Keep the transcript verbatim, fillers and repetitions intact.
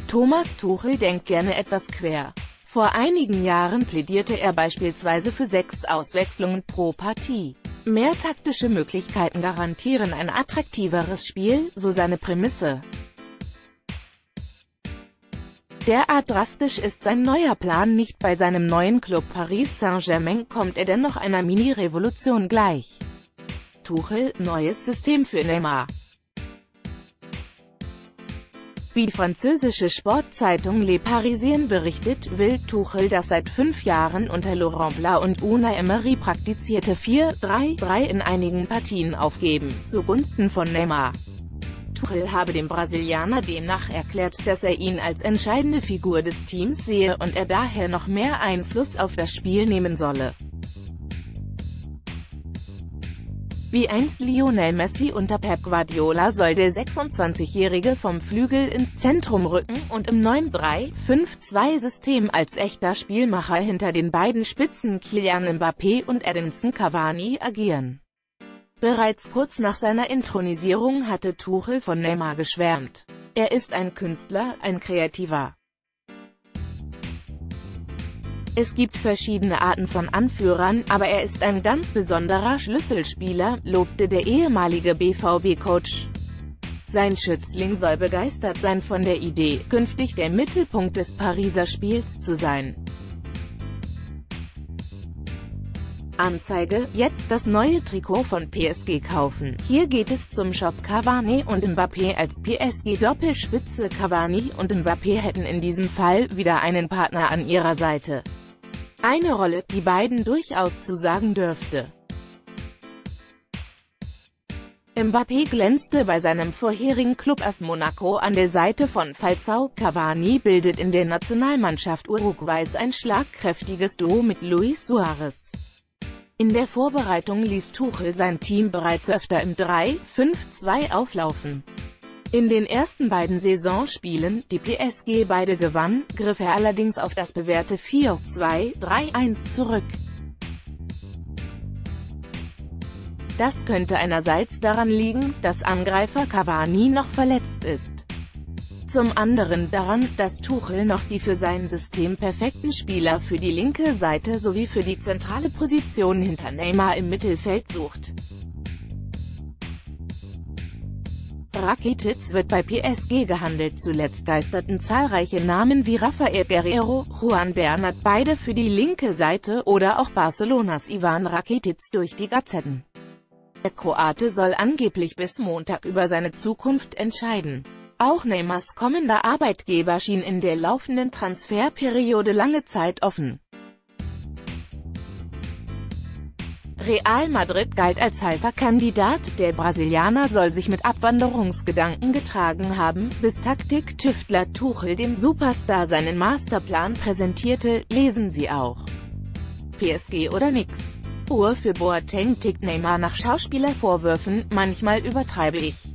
Thomas Tuchel denkt gerne etwas quer. Vor einigen Jahren plädierte er beispielsweise für sechs Auswechslungen pro Partie. Mehr taktische Möglichkeiten garantieren ein attraktiveres Spiel, so seine Prämisse. Derart drastisch ist sein neuer Plan nicht. Bei seinem neuen Club Paris Saint-Germain kommt er dennoch einer Mini-Revolution gleich. Tuchel, neues System für Neymar. Wie die französische Sportzeitung Le Parisien berichtet, will Tuchel das seit fünf Jahren unter Laurent Blanc und Unai Emery praktizierte vier drei drei in einigen Partien aufgeben, zugunsten von Neymar. Tuchel habe dem Brasilianer demnach erklärt, dass er ihn als entscheidende Figur des Teams sehe und er daher noch mehr Einfluss auf das Spiel nehmen solle. Wie einst Lionel Messi unter Pep Guardiola soll der sechsundzwanzigjährige vom Flügel ins Zentrum rücken und im neun drei fünf zwei System als echter Spielmacher hinter den beiden Spitzen Kylian Mbappé und Edinson Cavani agieren. Bereits kurz nach seiner Inthronisierung hatte Tuchel von Neymar geschwärmt. Er ist ein Künstler, ein Kreativer. Es gibt verschiedene Arten von Anführern, aber er ist ein ganz besonderer Schlüsselspieler, lobte der ehemalige B V B-Coach. Sein Schützling soll begeistert sein von der Idee, künftig der Mittelpunkt des Pariser Spiels zu sein. Anzeige: Jetzt das neue Trikot von P S G kaufen. Hier geht es zum Shop. Cavani und Mbappé als P S G-Doppelspitze. Cavani und Mbappé hätten in diesem Fall wieder einen Partner an ihrer Seite. Eine Rolle, die beiden durchaus zusagen dürfte. Mbappé glänzte bei seinem vorherigen Club A S Monaco an der Seite von Falcao. Cavani bildet in der Nationalmannschaft Uruguays ein schlagkräftiges Duo mit Luis Suarez. In der Vorbereitung ließ Tuchel sein Team bereits öfter im drei fünf zwei auflaufen. In den ersten beiden Saisonspielen, die P S G beide gewann, griff er allerdings auf das bewährte vier zwei drei eins zurück. Das könnte einerseits daran liegen, dass Angreifer Cavani noch verletzt ist. Zum anderen daran, dass Tuchel noch die für sein System perfekten Spieler für die linke Seite sowie für die zentrale Position hinter Neymar im Mittelfeld sucht. Rakitic wird bei P S G gehandelt. Zuletzt geisterten zahlreiche Namen wie Rafael Guerreiro, Juan Bernat, beide für die linke Seite, oder auch Barcelonas Ivan Rakitic durch die Gazetten. Der Kroate soll angeblich bis Montag über seine Zukunft entscheiden. Auch Neymars kommender Arbeitgeber schien in der laufenden Transferperiode lange Zeit offen. Real Madrid galt als heißer Kandidat. Der Brasilianer soll sich mit Abwanderungsgedanken getragen haben, bis Taktiktüftler Tuchel dem Superstar seinen Masterplan präsentierte. Lesen Sie auch: P S G oder nix? Uhr für Boateng tickt Neymar nach Schauspielervorwürfen: Manchmal übertreibe ich.